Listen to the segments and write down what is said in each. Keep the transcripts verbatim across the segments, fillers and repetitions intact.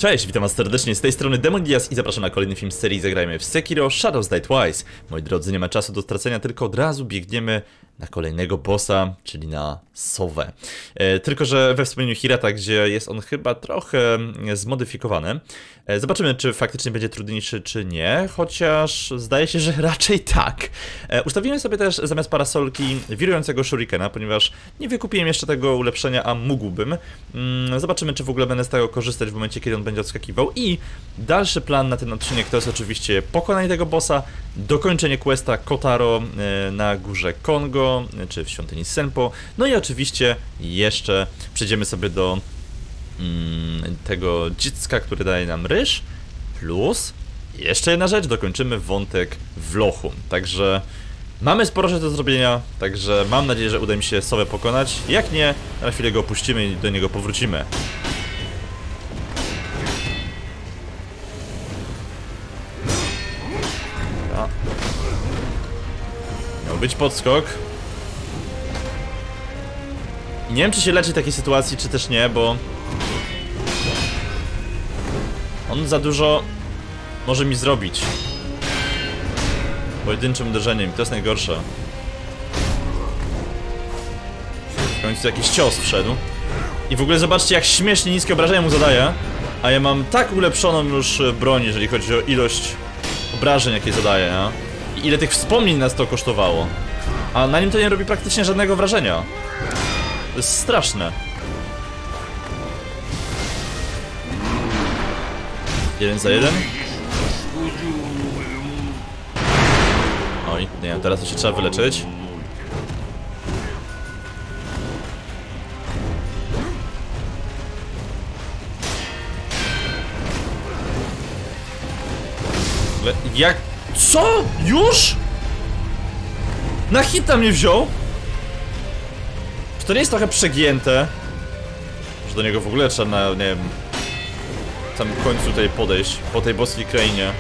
Cześć, witam was serdecznie, z tej strony Demonidias i zapraszam na kolejny film z serii Zagrajmy w Sekiro Shadows Die Twice. Moi drodzy, nie ma czasu do stracenia, tylko od razu biegniemy na kolejnego bossa, czyli na Sowę. E, tylko że we wspomnieniu Hirata, gdzie jest on chyba trochę zmodyfikowany. E, zobaczymy, czy faktycznie będzie trudniejszy, czy nie, chociaż zdaje się, że raczej tak. E, ustawiłem sobie też zamiast parasolki wirującego shurikena, ponieważ nie wykupiłem jeszcze tego ulepszenia, a mógłbym. Mm, zobaczymy, czy w ogóle będę z tego korzystać w momencie, kiedy on będzie odskakiwał. I dalszy plan na ten odcinek to jest oczywiście pokonanie tego bossa, dokończenie questa Kotaro e, na górze Kongo, czy w świątyni Senpo. No i oczywiście jeszcze przejdziemy sobie do mm, tego dziecka, który daje nam ryż. Plus jeszcze jedna rzecz, dokończymy wątek w lochu. Także mamy sporo rzeczy do zrobienia, także mam nadzieję, że uda mi się Sowę pokonać. Jak nie, na chwilę go opuścimy i do niego powrócimy. A. Miał być podskok. Nie wiem, czy się leczy takiej sytuacji, czy też nie, bo on za dużo może mi zrobić pojedynczym uderzeniem, to jest najgorsze. W końcu jakiś cios wszedł. I w ogóle zobaczcie, jak śmiesznie niskie obrażenia mu zadaje. A ja mam tak ulepszoną już broń, jeżeli chodzi o ilość obrażeń, jakie zadaje, nie? I ile tych wspomnień nas to kosztowało. A na nim to nie robi praktycznie żadnego wrażenia. To jest straszne. Jeden za jeden. Oj, nie, teraz to się trzeba wyleczyć. Ale jak... Co? Już? Na hita mnie wziął? Czy to nie jest trochę przegięte? Że do niego w ogóle trzeba na, nie wiem, w samym końcu tutaj podejść, po tej boskiej krainie.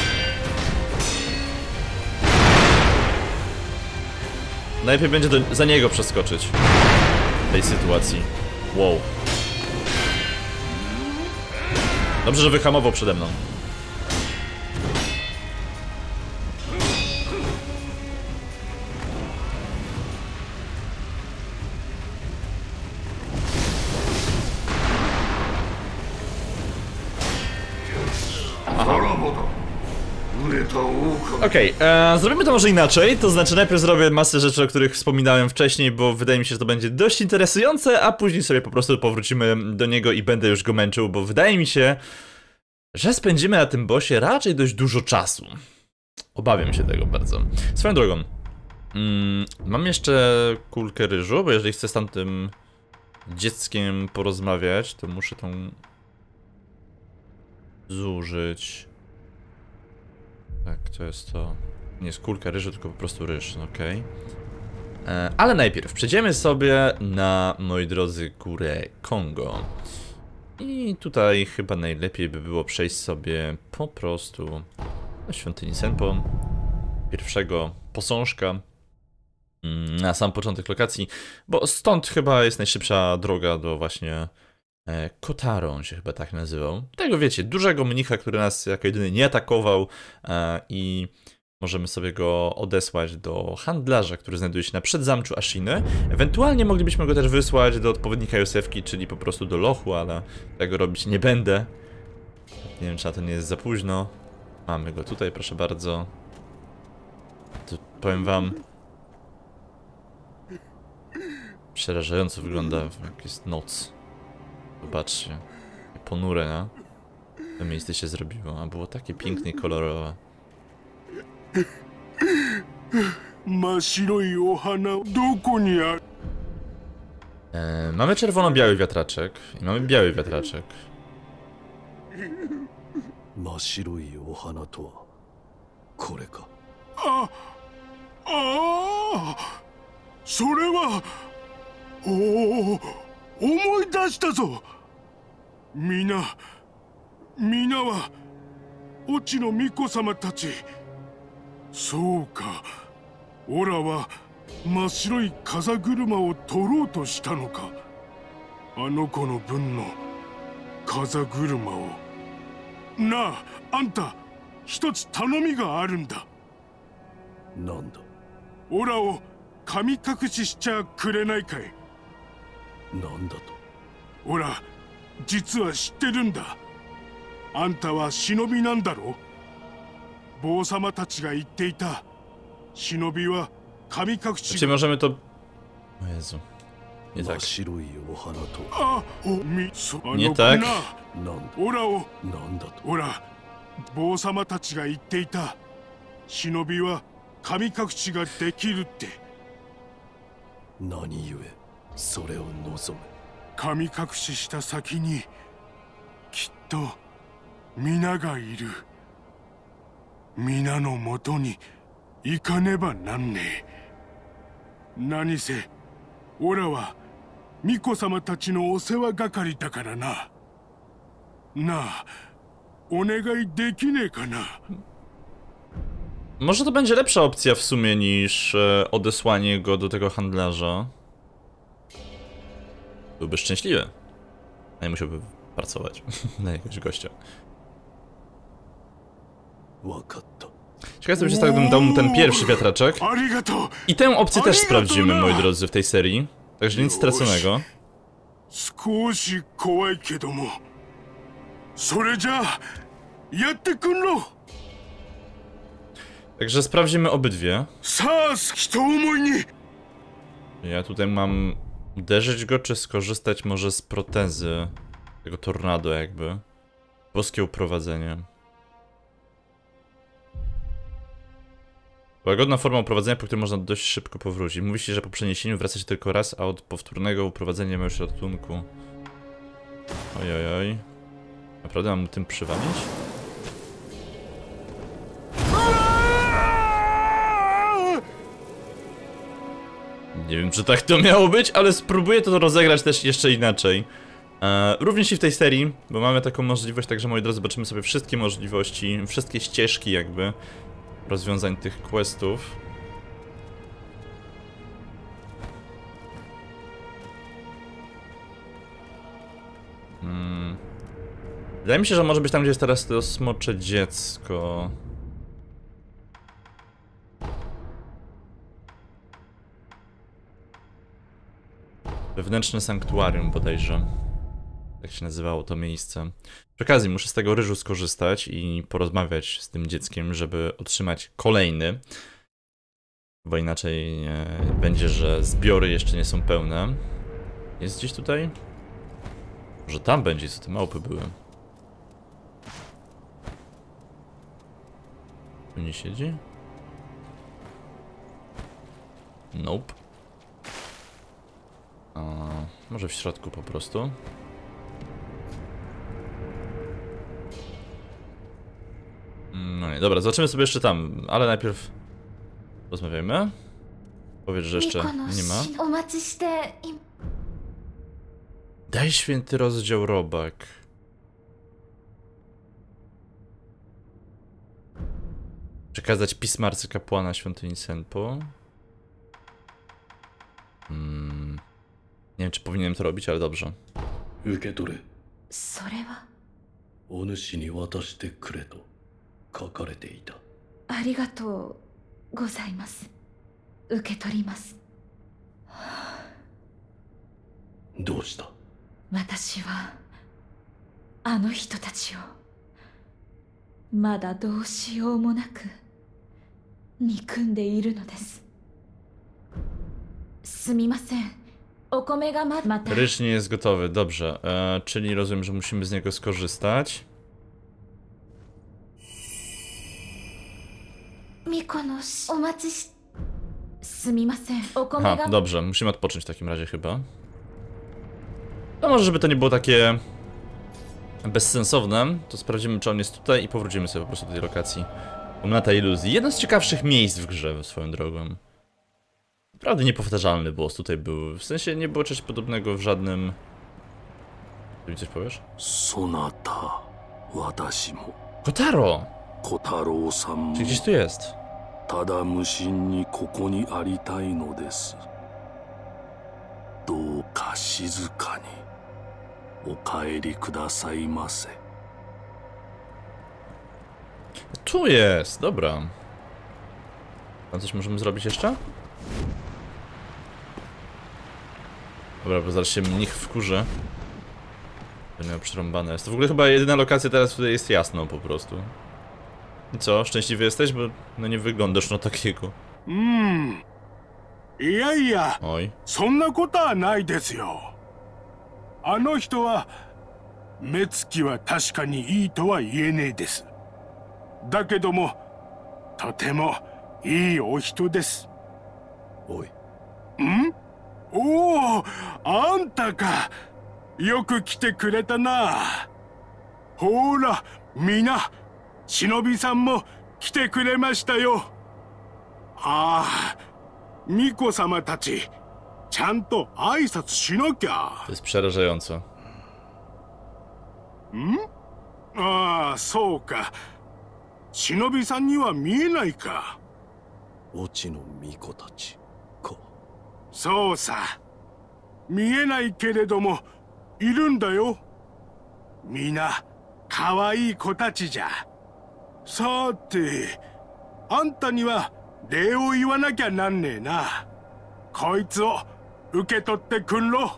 Najlepiej będzie do, za niego przeskoczyć w tej sytuacji. Wow. Dobrze, że wyhamował przede mną. Okej, okay, zrobimy to może inaczej, to znaczy najpierw zrobię masę rzeczy, o których wspominałem wcześniej, bo wydaje mi się, że to będzie dość interesujące, a później sobie po prostu powrócimy do niego i będę już go męczył, bo wydaje mi się, że spędzimy na tym bossie raczej dość dużo czasu. Obawiam się tego bardzo. Swoją drogą, mm, mam jeszcze kulkę ryżu, bo jeżeli chcę z tamtym dzieckiem porozmawiać, to muszę tą zużyć. Tak, to jest to. Nie jest kulka ryżu, tylko po prostu ryż, okej. Okay. Ale najpierw przejdziemy sobie na, moi drodzy, górę Kongo. I tutaj chyba najlepiej by było przejść sobie po prostu na świątyni Senpo. Pierwszego posążka na sam początek lokacji, bo stąd chyba jest najszybsza droga do właśnie Kotaro, on się chyba tak nazywał. Tego wiecie, dużego mnicha, który nas jako jedyny nie atakował e, i możemy sobie go odesłać do handlarza, który znajduje się na przedzamczu Ashiny. Ewentualnie moglibyśmy go też wysłać do odpowiednika Josefki, czyli po prostu do lochu, ale tego robić nie będę. Nie wiem, czy na to nie jest za późno. Mamy go tutaj, proszę bardzo. To powiem wam, przerażająco wygląda, jak jest noc. Zobaczcie, ponure, no? To miejsce się zrobiło, a było takie pięknie kolorowe. E, mamy czerwono-biały wiatraczek i mamy biały wiatraczek. A, a, それは、おお、思い出したぞ。みな、みなは、越智の巫女様たち。そうか、オラは真っ白い風車を取ろうとしたのか。あの子の分の風車をなあ、あんた一つ頼みがあるんだ。 なんだ。 オラを神隠ししちゃくれないかい。 なんだと。 オラ実は知ってるんだ。あんたは忍びなんだろ。坊様たちが言っていた忍びは神隠し。 Czy możemy to... O Jezu. Nie 真 tak. っ白いお花と。 あ、おみそあの Nie tak. ななんだ。 オラをなんだと。 オラ坊様たちが言っていた忍びは神隠しができるって。 何故それを望む。 神隠しした先にきっと皆がいる。皆のもとに行かねばなんねえ。何せオラは巫女様たちのお世話係だからな。なあ、お願いできねえかな。 Może to będzie lepsza opcja w sumie niż e, odesłanie go do tego handlarza. Byłby szczęśliwy. A nie musiałby pracować na jakiegoś gościa. Ciekawe, co by się stało, gdybym dał mu ten pierwszy wiatraczek. I tę opcję też sprawdzimy, moi drodzy, w tej serii. Także nic straconego. 少し怖いけども、それじゃあやってくんろ。 Także sprawdzimy obydwie. さあ、人思いに。 Ja tutaj mam uderzyć go, czy skorzystać może z protezy tego tornado jakby. Boskie uprowadzenie. Łagodna forma uprowadzenia, po której można dość szybko powrócić. Mówi się, że po przeniesieniu wraca się tylko raz, a od powtórnego uprowadzenia nie ma już ratunku. Ojojoj. Naprawdę mam mu tym przywalić? Nie wiem, czy tak to miało być, ale spróbuję to rozegrać też jeszcze inaczej. E, również i w tej serii, bo mamy taką możliwość, także moi drodzy, zobaczymy sobie wszystkie możliwości, wszystkie ścieżki jakby rozwiązań tych questów. Hmm. Wydaje mi się, że może być tam, gdzie jest teraz to smocze dziecko. Wewnętrzne sanktuarium bodajże. Tak się nazywało to miejsce. Przy okazji muszę z tego ryżu skorzystać i porozmawiać z tym dzieckiem, żeby otrzymać kolejny. Bo inaczej e, będzie, że zbiory jeszcze nie są pełne. Jest gdzieś tutaj? Może tam będzie, co te małpy były. Tu nie siedzi? Nope. A, może w środku po prostu. No nie, dobra, zobaczymy sobie jeszcze tam, ale najpierw rozmawiajmy. Powiedz, że jeszcze nie ma. Daj święty rozdział robak. Przekazać pisma arcykapłana świątyni Senpo. Hmm. Nie wiem, czy powinienem to robić, ale dobrze. 受け取れ。 それはお主に渡してくれと書かれていた。 ありがとうございます。受け取ります。 どうした。 私はあの人たちをまだどうしようもなく憎んでいるのです。すみません。お米がままた。 Ryż nie jest gotowy, dobrze. E, czyli rozumiem, że musimy z niego skorzystać. Mikonosh, o maci shi... Sumimasen. O kome Aha, ga... dobrze, musimy odpocząć w takim razie chyba. No może, żeby to nie było takie bezsensowne, to sprawdzimy, czy on jest tutaj i powrócimy sobie po prostu do tej lokacji. Komnata iluzji. Jedno z ciekawszych miejsc w grze, swoją drogą. Naprawdę niepowtarzalny boss tutaj był. W sensie nie było czegoś podobnego w żadnym... Ty mi coś powiesz? Sonata, watashi mo. Kotaro! Kotaro-san mo. Czy gdzieś tu jest? Tada mushin ni koko ni aritai no desu. Douka shizuka ni okaeri kudasai mase. tu jest, dobra. A coś możemy zrobić jeszcze? Dobra, bo zaraz się mnich wkurzy. To miał przerąbane jest. To w ogóle chyba jedyna lokacja teraz, w której jest jasno po prostu. I co, szczęśliwy jesteś? Bo no nie wyglądasz na takiego. うーん。いやいや、 Oj. そんなことはないですよ。あの人は目つきは確かにいいとは言えねえです。だけどもとてもいいお人です。 おい、 ん？おお、あんたか。よく来てくれたな。ほら、みな、忍びさんも来てくれましたよ。ああ、巫女様たち、ちゃんと挨拶しなきゃ。 To jest przerażające. ん？ああ、そうか。忍びさんには見えないか。 オチの巫女たちか。 そうさ。見えないけれどもいるんだよ。みな可愛い子たちじゃ。さて、あんたには礼を言わなきゃなんねえな。こいつを受け取ってくんろ。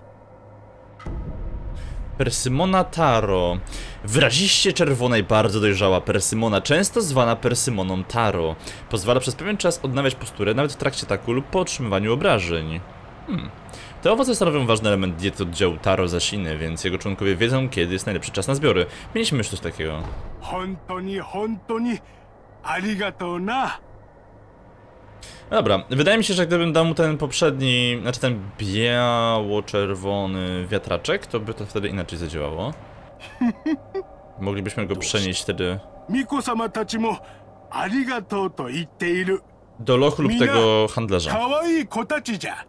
Persymona Taro. Wyraziście czerwona i bardzo dojrzała persymona, często zwana persymoną Taro. Pozwala przez pewien czas odnawiać posturę, nawet w trakcie ataku lub po otrzymywaniu obrażeń. Hmm. Te owoce stanowią ważny element diety oddziału Taro Zasiny, więc jego członkowie wiedzą, kiedy jest najlepszy czas na zbiory. Mieliśmy już coś takiego. 本当に本当にありがとうな。 Dobra, wydaje mi się, że gdybym dał mu ten poprzedni, znaczy ten biało-czerwony wiatraczek, to by to wtedy inaczej zadziałało. Moglibyśmy go przenieść wtedy 巫女様たちもありがとうと言っている。 do lochu lub tego handlarza. 可愛い子たちじゃ。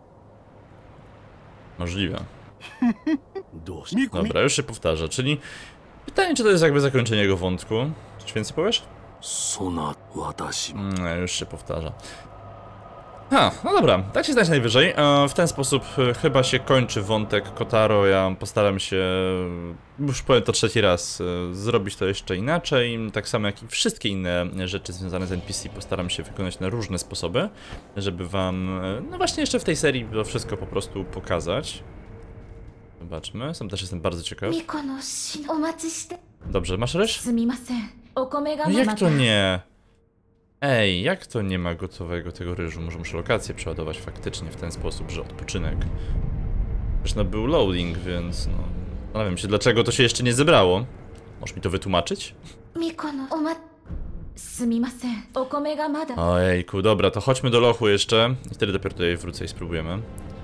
Możliwe. どうして Dobra, już się powtarza, czyli pytanie, czy to jest jakby zakończenie jego wątku? Coś więcej powiesz? そな私も Mm, już się powtarza. Ha, no dobra, tak się znać najwyżej. E, w ten sposób e, chyba się kończy wątek Kotaro. Ja postaram się, już powiem to trzeci raz, e, zrobić to jeszcze inaczej. Tak samo jak i wszystkie inne rzeczy związane z N P C postaram się wykonać na różne sposoby, żeby wam, e, no właśnie jeszcze w tej serii to wszystko po prostu pokazać. Zobaczmy, sam też jestem bardzo ciekaw. 巫女の死お待ちして Dobrze, masz ryż? すみません。お米が No ま jak た to nie? Ej, jak to nie ma gotowego tego ryżu? Może muszę lokację przeładować faktycznie w ten sposób, że odpoczynek. Zresztą był loading, więc no... Zastanawiam się, dlaczego to się jeszcze nie zebrało. Możesz mi to wytłumaczyć? 巫女のおますみません。お米がまだ Ojejku, dobra, to chodźmy do lochu jeszcze. I wtedy dopiero tutaj wrócę i spróbujemy.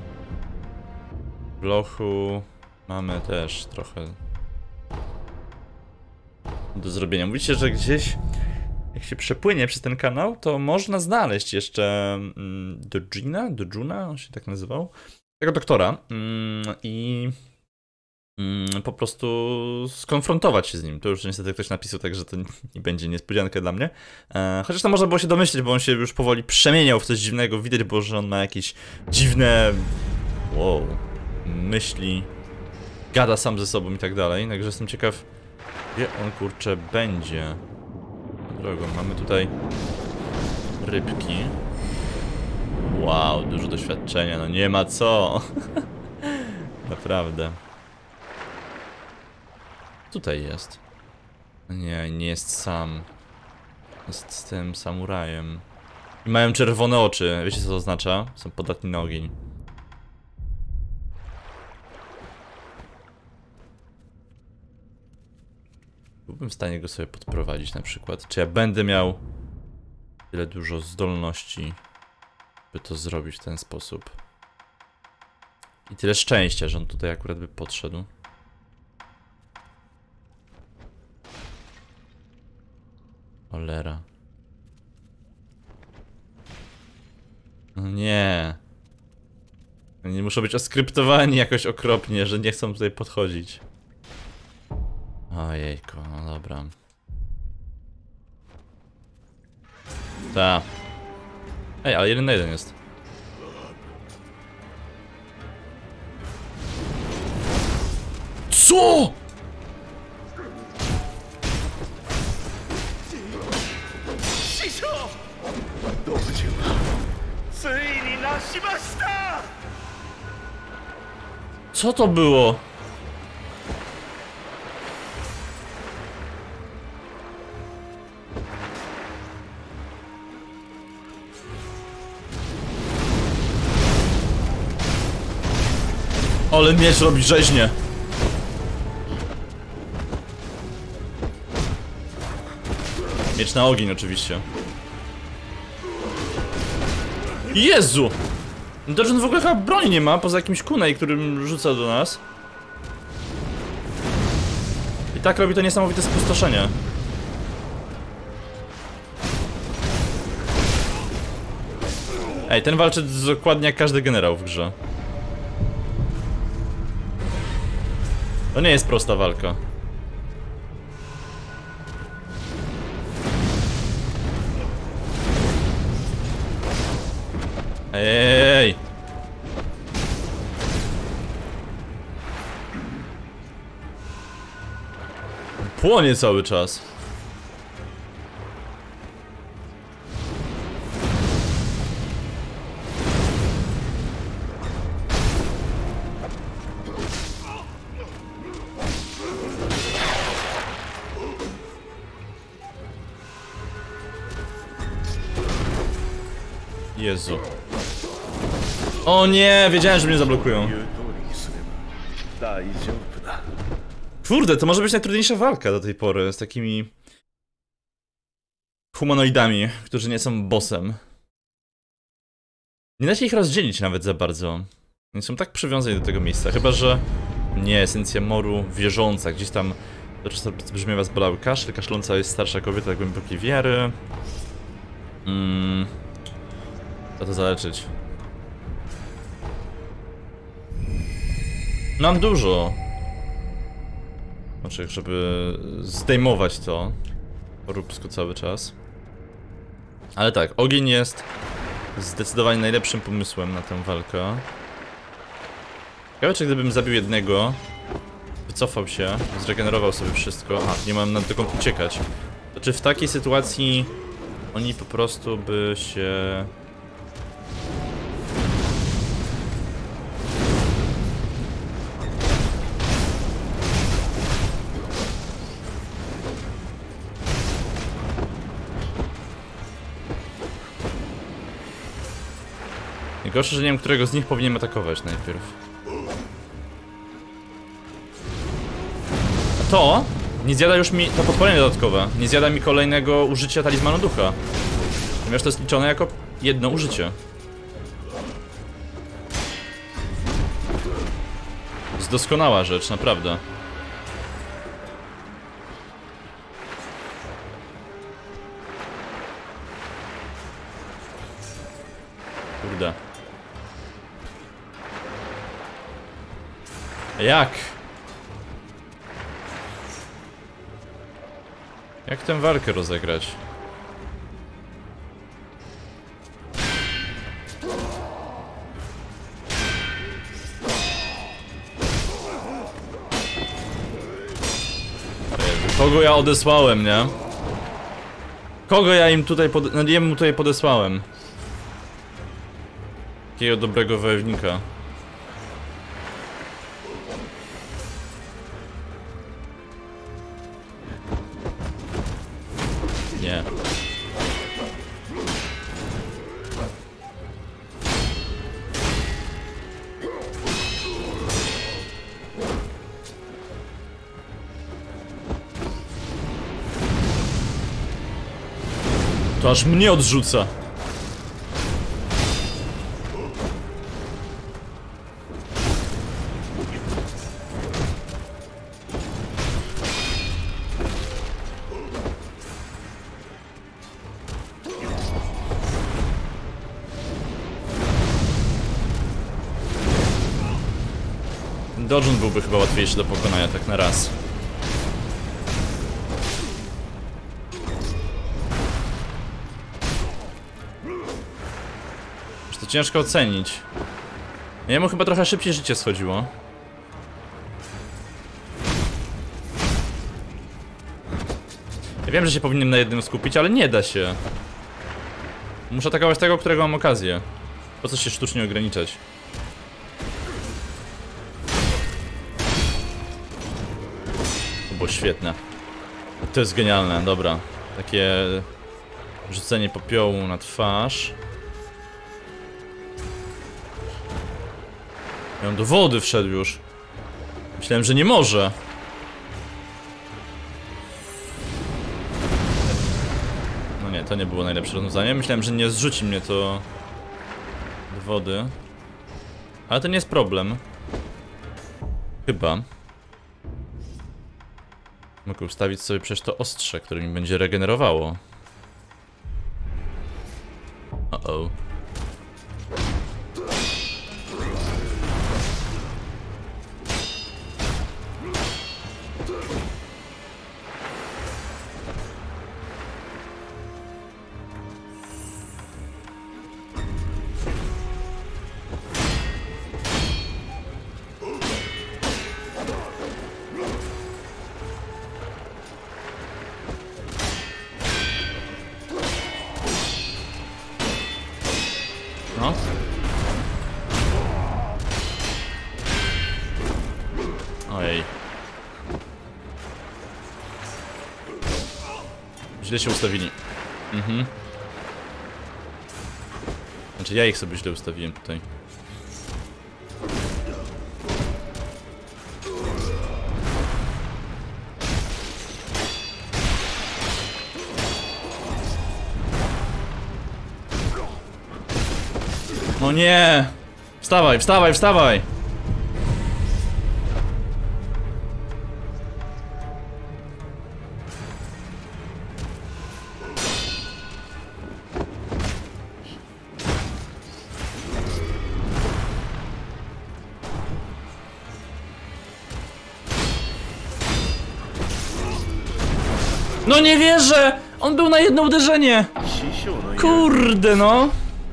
W lochu mamy też trochę do zrobienia. Mówicie, że gdzieś jak się przepłynie przez ten kanał, to można znaleźć jeszcze mm, Dojina, Dojuna, on się tak nazywał, tego doktora mm, i mm, po prostu skonfrontować się z nim. To już niestety ktoś napisał, także to nie będzie niespodzianka dla mnie. E, chociaż to można było się domyślić, bo on się już powoli przemieniał w coś dziwnego. Widać było, że on ma jakieś dziwne wow, myśli, gada sam ze sobą i tak dalej. Także jestem ciekaw, gdzie on kurczę będzie. Drogą, mamy tutaj rybki. Wow, dużo doświadczenia, no nie ma co. Naprawdę. Tutaj jest. Nie, nie jest sam. Jest z tym samurajem. I mają czerwone oczy. Wiecie co to oznacza? Są podatni na ogień. Byłbym w stanie go sobie podprowadzić na przykład. Czy ja będę miał tyle dużo zdolności, by to zrobić w ten sposób. I tyle szczęścia, że on tutaj akurat by podszedł. Cholera. No nie. Oni muszą być oskryptowani jakoś okropnie, że nie chcą tutaj podchodzić. Ojejku, no dobra. Ta. Ej, ale jeden na jeden jest. Co?! Co to było? Ale miecz robi rzeźnie. Miecz na ogień oczywiście. Jezu! Dodgen w ogóle chyba broni nie ma, poza jakimś kunai, którym rzuca do nas. I tak robi to niesamowite spustoszenie. Ej, ten walczy dokładnie jak każdy generał w grze. To nie jest prosta walka. Ej! Płonie cały czas. Jezu. O nie, wiedziałem, że mnie zablokują. Kurde, to może być najtrudniejsza walka do tej pory z takimi humanoidami, którzy nie są bossem. Nie da się ich rozdzielić nawet za bardzo. Nie są tak przywiązani do tego miejsca, chyba że... Nie, esencja moru wierząca, gdzieś tam... To często brzmiewa zbolały kaszel, kaszląca jest starsza kobieta głębokiej wiary. Mm. Co to zaleczyć? Mam dużo. Znaczy, żeby zdejmować to po róbsku cały czas. Ale tak, ogień jest zdecydowanie najlepszym pomysłem na tę walkę. Ciekawe, czy gdybym zabił jednego, wycofał się, zregenerował sobie wszystko. A, nie mam na dokąd uciekać. To czy w takiej sytuacji oni po prostu by się... Najgorsze, że nie wiem, którego z nich powinienem atakować najpierw. A to nie zjada już mi, to podpalenie dodatkowe, nie zjada mi kolejnego użycia talizmanu ducha. Ponieważ to jest liczone jako jedno użycie. To jest doskonała rzecz, naprawdę. Kurde. Jak? Jak tę walkę rozegrać? Kogo ja odesłałem, nie? Kogo ja im tutaj pod... No, jemu tutaj podesłałem? Takiego dobrego wojownika. Nie. To aż mnie odrzuca. Dodgen byłby chyba łatwiejszy do pokonania tak na raz. Już to ciężko ocenić. Jemu chyba trochę szybciej życie schodziło. Ja wiem, że się powinienem na jednym skupić, ale nie da się. Muszę atakować tego, którego mam okazję. Po co się sztucznie ograniczać? To było świetne. To jest genialne, dobra. Takie rzucenie popiołu na twarz. I on do wody wszedł już. Myślałem, że nie może. No nie, to nie było najlepsze rozwiązanie. Myślałem, że nie zrzuci mnie to do wody. Ale to nie jest problem. Chyba. Mogę ustawić sobie przecież to ostrze, które mi będzie regenerowało. Uh-oh. No. Ojej. Źle się ustawili. Mhm. Znaczy ja ich sobie źle ustawiłem tutaj. No nie! Wstawaj, wstawaj, wstawaj! No nie wierzę! On był na jedno uderzenie! Kurde no!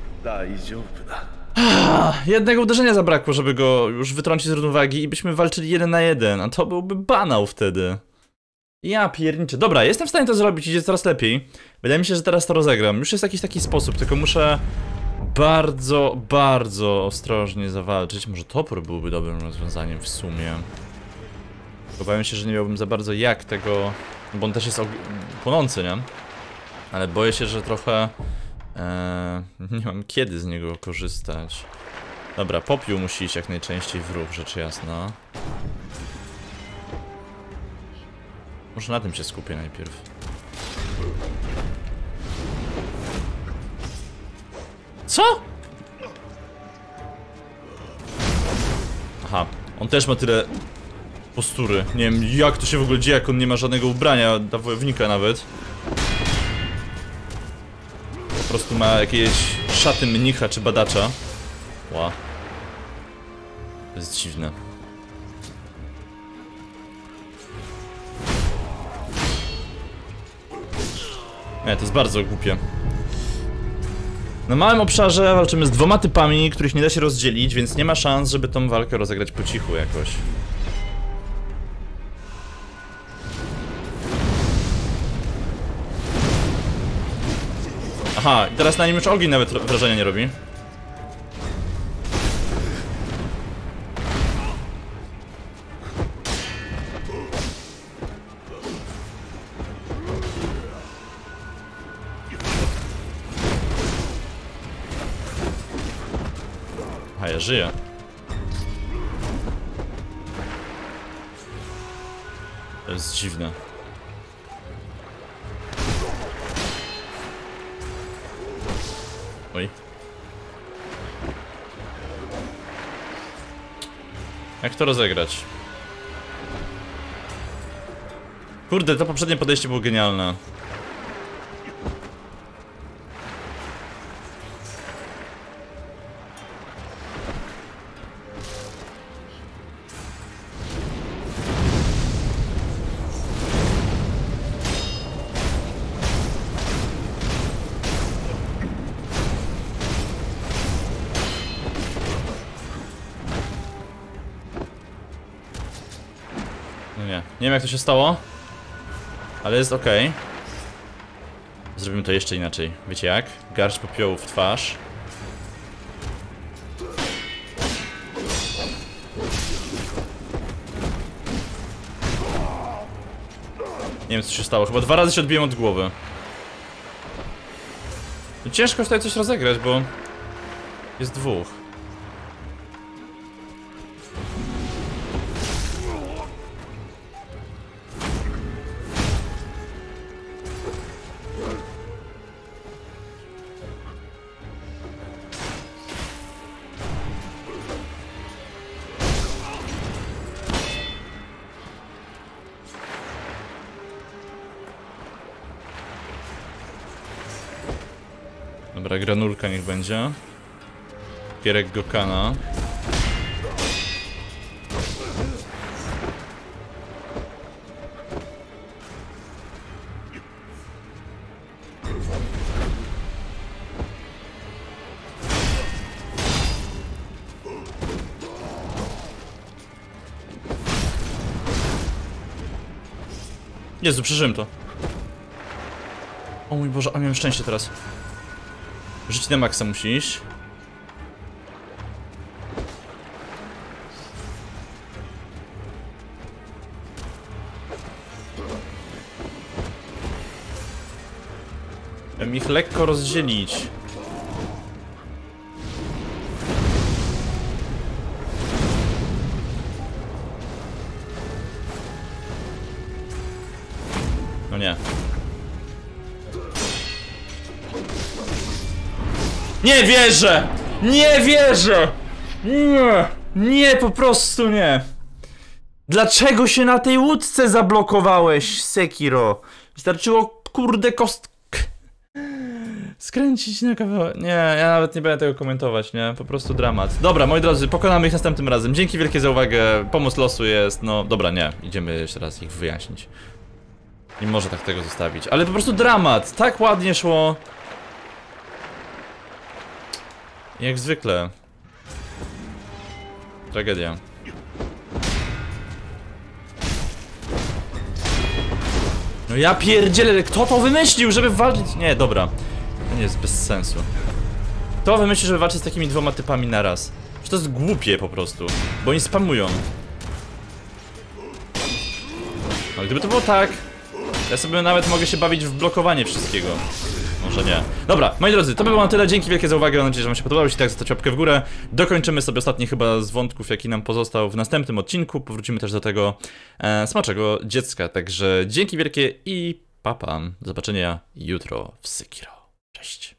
Jednego uderzenia zabrakło, żeby go już wytrącić z równowagi i byśmy walczyli jeden na jeden, a to byłby banał wtedy. Ja pierniczę. Dobra, jestem w stanie to zrobić, idzie coraz lepiej. Wydaje mi się, że teraz to rozegram. Już jest jakiś taki sposób, tylko muszę bardzo, bardzo ostrożnie zawalczyć. Może topór byłby dobrym rozwiązaniem w sumie. Obawiam się, że nie miałbym za bardzo jak tego... Bo on też jest płonący, nie? Ale boję się, że trochę... Eee, nie mam kiedy z niego korzystać. Dobra, popiół musi iść jak najczęściej w ruch, rzecz jasna. Może na tym się skupię najpierw. Co? Aha, on też ma tyle postury. Nie wiem jak to się w ogóle dzieje, jak on nie ma żadnego ubrania dla wojownika nawet. Po prostu ma jakieś szaty mnicha czy badacza. Ła. To jest dziwne. Nie, to jest bardzo głupie. Na małym obszarze walczymy z dwoma typami, których nie da się rozdzielić, więc nie ma szans, żeby tą walkę rozegrać po cichu jakoś. Aha, i teraz na nim już ogień nawet wrażenia nie robi. A ja żyję. To jest dziwne. Oj. Jak to rozegrać? Kurde, to poprzednie podejście było genialne. Nie, nie wiem jak to się stało, ale jest ok. Zrobimy to jeszcze inaczej. Wiecie jak? Garść popiołu w twarz. Nie wiem co się stało, chyba dwa razy się odbiłem od głowy. No ciężko tutaj coś rozegrać, bo jest dwóch. Dobra, granulka niech będzie. Pierek Gokana. Jezu, przeżyłem to. O mój Boże, a miałem szczęście teraz. Żyć na maksa musisz. Miałem ich lekko rozdzielić. No nie. Nie wierzę! Nie wierzę! Nie! Nie, po prostu nie! Dlaczego się na tej łódce zablokowałeś, Sekiro? Wystarczyło, kurde, kostkę skręcić na kawałek. Nie, ja nawet nie będę tego komentować, nie? Po prostu dramat. Dobra, moi drodzy, pokonamy ich następnym razem. Dzięki wielkie za uwagę. Pomoc losu jest, no dobra, nie. Idziemy jeszcze raz ich wyjaśnić. Nie może tak tego zostawić. Ale po prostu dramat! Tak ładnie szło. Jak zwykle. Tragedia. No ja pierdzielę, kto to wymyślił, żeby walczyć? Nie, dobra. To nie jest bez sensu. Kto wymyślił, żeby walczyć z takimi dwoma typami naraz? Że to jest głupie po prostu. Bo oni spamują. No gdyby to było tak, ja sobie nawet mogę się bawić w blokowanie wszystkiego. Może nie. Dobra, moi drodzy, to by było na tyle. Dzięki wielkie za uwagę. Mam nadzieję, że wam się podobało. Jeśli tak, zostawcie łapkę w górę. Dokończymy sobie ostatni chyba z wątków, jaki nam pozostał w następnym odcinku. Powrócimy też do tego e, smaczego dziecka. Także dzięki wielkie i papa. Do zobaczenia jutro w Sekiro. Cześć.